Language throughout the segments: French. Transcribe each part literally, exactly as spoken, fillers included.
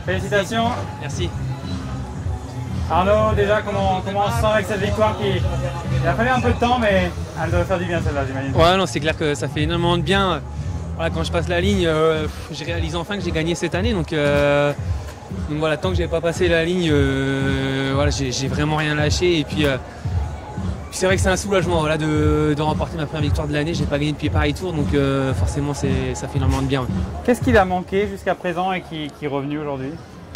Félicitations. Merci. Arnaud, déjà, comment, comment on se sent avec cette victoire qui... Il a fallu un peu de temps, mais elle devrait faire du bien celle-là, j'imagine. Ouais, non, c'est clair que ça fait énormément de bien. Voilà, quand je passe la ligne, euh, je réalise enfin que j'ai gagné cette année. Donc, euh, donc voilà, tant que j'ai pas passé la ligne, euh, voilà, j'ai vraiment rien lâché. Et puis, euh, puis c'est vrai que c'est un soulagement voilà, de, de remporter ma première victoire de l'année. J'ai pas gagné depuis pareil tour, donc euh, forcément ça fait énormément de bien. Ouais. Qu'est-ce qu'il a manqué jusqu'à présent et qui, qui est revenu aujourd'hui?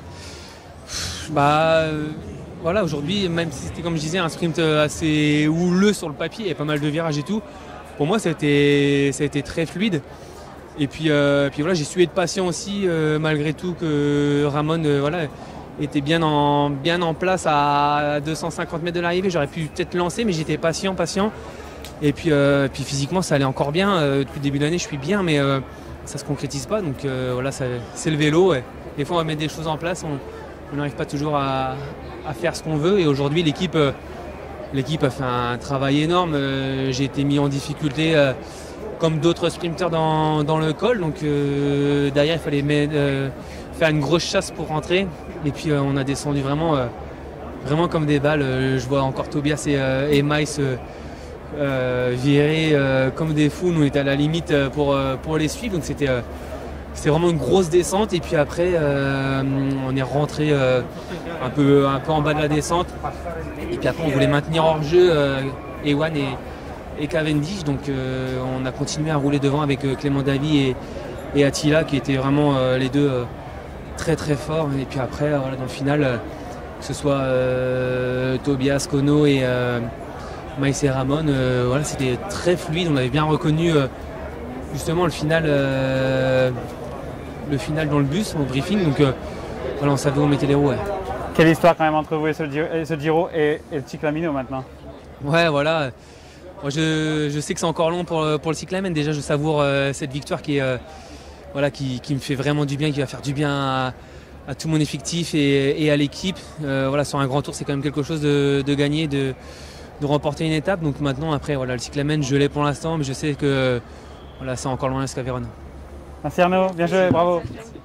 Bah euh, voilà, aujourd'hui, même si c'était comme je disais un sprint assez houleux sur le papier, il y a pas mal de virages et tout. Pour moi, ça a été, ça a été très fluide. Et puis, euh, puis voilà, j'ai su être patient aussi, euh, malgré tout que Ramon euh, voilà, était bien en, bien en place à deux cent cinquante mètres de l'arrivée. J'aurais pu peut-être lancer, mais j'étais patient, patient. Et puis, euh, puis physiquement, ça allait encore bien. Euh, depuis le début de l'année, je suis bien, mais euh, ça ne se concrétise pas. Donc euh, voilà, c'est le vélo. Ouais. Des fois, on va mettre des choses en place. On n'arrive pas toujours à, à faire ce qu'on veut. Et aujourd'hui, l'équipe euh, l'équipe a fait un travail énorme. Euh, j'ai été mis en difficulté. Euh, comme d'autres sprinteurs dans, dans le col. Donc euh, derrière, il fallait mettre, euh, faire une grosse chasse pour rentrer. Et puis euh, on a descendu vraiment, euh, vraiment comme des balles. Euh, je vois encore Tobias et, euh, et Maïs euh, euh, virer euh, comme des fous. Nous, on était à la limite pour, euh, pour les suivre. Donc c'était euh, vraiment une grosse descente. Et puis après, euh, on est rentré euh, un, peu, un peu en bas de la descente. Et puis après, on voulait maintenir hors jeu euh, Ewan et et Cavendish, donc euh, on a continué à rouler devant avec euh, Clément Davy et, et Attila qui étaient vraiment euh, les deux euh, très très forts. Et puis après, euh, voilà, dans le final, euh, que ce soit euh, Tobias, Kono et euh, Maïs et Ramon, euh, voilà, c'était très fluide. On avait bien reconnu euh, justement le final, euh, le final dans le bus, au briefing. Donc euh, voilà, on savait où on mettait les roues. Ouais. Quelle histoire quand même entre vous et ce Giro et, ce Giro et, et le Cyclamino maintenant. Ouais, voilà. Moi, je, je sais que c'est encore long pour, pour le cyclamen. Déjà, je savoure euh, cette victoire qui, euh, voilà, qui, qui me fait vraiment du bien, qui va faire du bien à, à tout mon effectif et, et à l'équipe. Euh, voilà, sur un grand tour, c'est quand même quelque chose de, de gagner, de, de remporter une étape. Donc maintenant, après, voilà, le cyclamen, je l'ai pour l'instant, mais je sais que voilà, c'est encore loin jusqu'à Vérone. Merci Arnaud, bien joué, bravo. Merci.